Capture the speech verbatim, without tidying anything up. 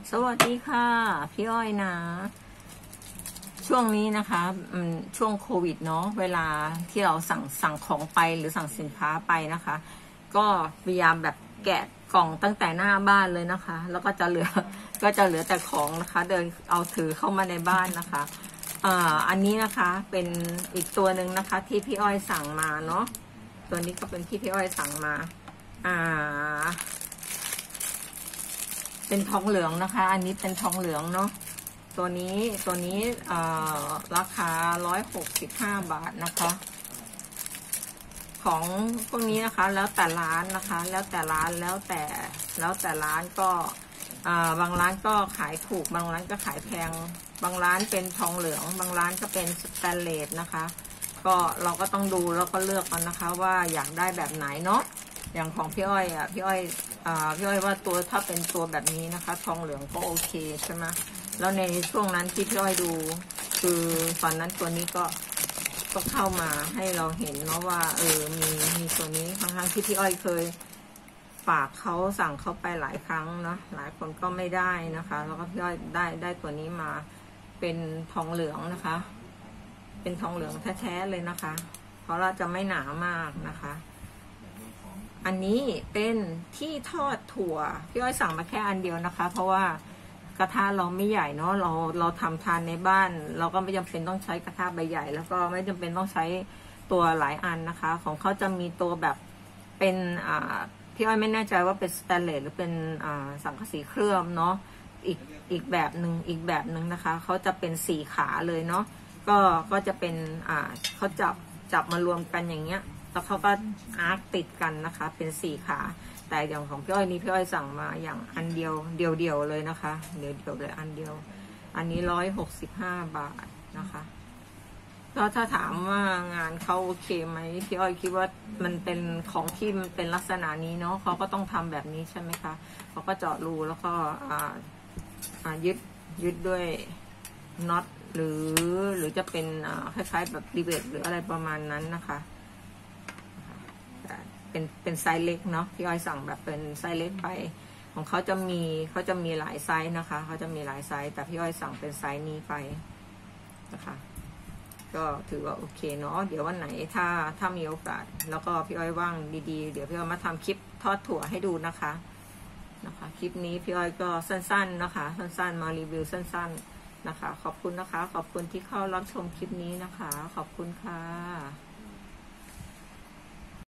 สวัสดีค่ะพี่อ้อยนะช่วงนี้นะคะช่วงโควิดเนาะเวลาที่เราสั่งสั่งของไปหรือสั่งสินค้าไปนะคะก็พยายามแบบแกะกล่องตั้งแต่หน้าบ้านเลยนะคะแล้วก็จะเหลือก็จะเหลือแต่ของนะคะเดินเอาถือเข้ามาในบ้านนะคะอ่าอันนี้นะคะเป็นอีกตัวหนึ่งนะคะที่พี่อ้อยสั่งมาเนาะตัวนี้ก็เป็นที่พี่อ้อยสั่งมาอ่าเป็นทองเหลืองนะคะอันนี้เป็นทองเหลืองเนาะตัวนี้ตัวนี้ราคาร้อยหกสิบห้าบาทนะคะของพวกนี้นะคะแล้วแต่ร้านนะคะแล้วแต่ร้านแล้วแต่แล้วแต่ร้านก็บางร้านก็ขายถูกบางร้านก็ขายแพงบางร้านเป็นทองเหลืองบางร้านก็เป็นสแตนเลสนะคะก็เราก็ต้องดูแล้วก็เลือกกันนะคะว่าอยากได้แบบไหนเนาะอย่างของพี่อ้อยอ่ะพี่อ้อยอ่าพี่อ้อยว่าตัวถ้าเป็นตัวแบบนี้นะคะทองเหลืองก็โอเคใช่ไหมแล้วในช่วงนั้นที่พี่อ้อยดูคือตอนนั้นตัวนี้ก็ก็เข้ามาให้เราเห็นเนาะว่าเออมีมีตัวนี้ทั้งๆที่พี่อ้อยเคยฝากเขาสั่งเขาไปหลายครั้งเนาะหลายคนก็ไม่ได้นะคะแล้วก็พี่อ้อยได้ได้ตัวนี้มาเป็นทองเหลืองนะคะเป็นทองเหลืองแท้ๆเลยนะคะเพราะเราจะไม่หนามากนะคะอันนี้เป็นที่ทอดถั่วพี่อ้อยสั่งมาแค่อันเดียวนะคะเพราะว่ากระทะเราไม่ใหญ่เนาะเราเราทำทานในบ้านเราก็ไม่จำเป็นต้องใช้กระทะใบใหญ่แล้วก็ไม่จำเป็นต้องใช้ตัวหลายอันนะคะของเขาจะมีตัวแบบเป็นอ่าพี่อ้อยไม่แน่ใจว่าเป็นสแตนเลสหรือเป็นอ่าสังกะสีเคลือบเนาะอีกอีกแบบหนึ่งอีกแบบหนึ่งนะคะเขาจะเป็นสี่ขาเลยเนาะก็ก็จะเป็นอ่าเขาจับจับมารวมกันอย่างเงี้ยแล้วเขาก็อาร์คติดกันนะคะเป็นสี่ขาแต่อย่างของพี่อ้อยนี้พี่อ้อยสั่งมาอย่างอันเดียวเดียวเดียวเลยนะคะเดียวเดียวเลยอันเดียวอันนี้ร้อยหกสิบห้าบาทนะคะก็ถ้าถามว่างานเขาโอเคไหมพี่อ้อยคิดว่ามันเป็นของที่มันเป็นลักษณะนี้เนาะเขาก็ต้องทำแบบนี้ใช่ไหมคะเขาก็เจาะรูแล้วก็อ่าอ่ายึดยึดด้วยน็อตหรือหรือจะเป็นอ่าคล้ายๆแบบรีเวทหรืออะไรประมาณนั้นนะคะเป็นเป็นไซส์เล็กเนาะพี่อ้อยสั่งแบบเป็นไซส์เล็กไปของเขาจะมีเขาจะมีหลายไซส์นะคะเขาจะมีหลายไซส์แต่พี่อ้อยสั่งเป็นไซส์นี้ไปนะคะก็ถือว่าโอเคเนาะเดี๋ยววันไหนถ้าถ้ามีโอกาสแล้วก็พี่อ้อยว่างดีๆเดี๋ยวพี่อ้อยมาทำคลิปทอดถั่วให้ดูนะคะนะคะคลิปนี้พี่อ้อยก็สั้นๆนะคะสั้นๆมารีวิวสั้นๆนะคะขอบคุณนะคะขอบคุณที่เข้ารับชมคลิปนี้นะคะขอบคุณค่ะ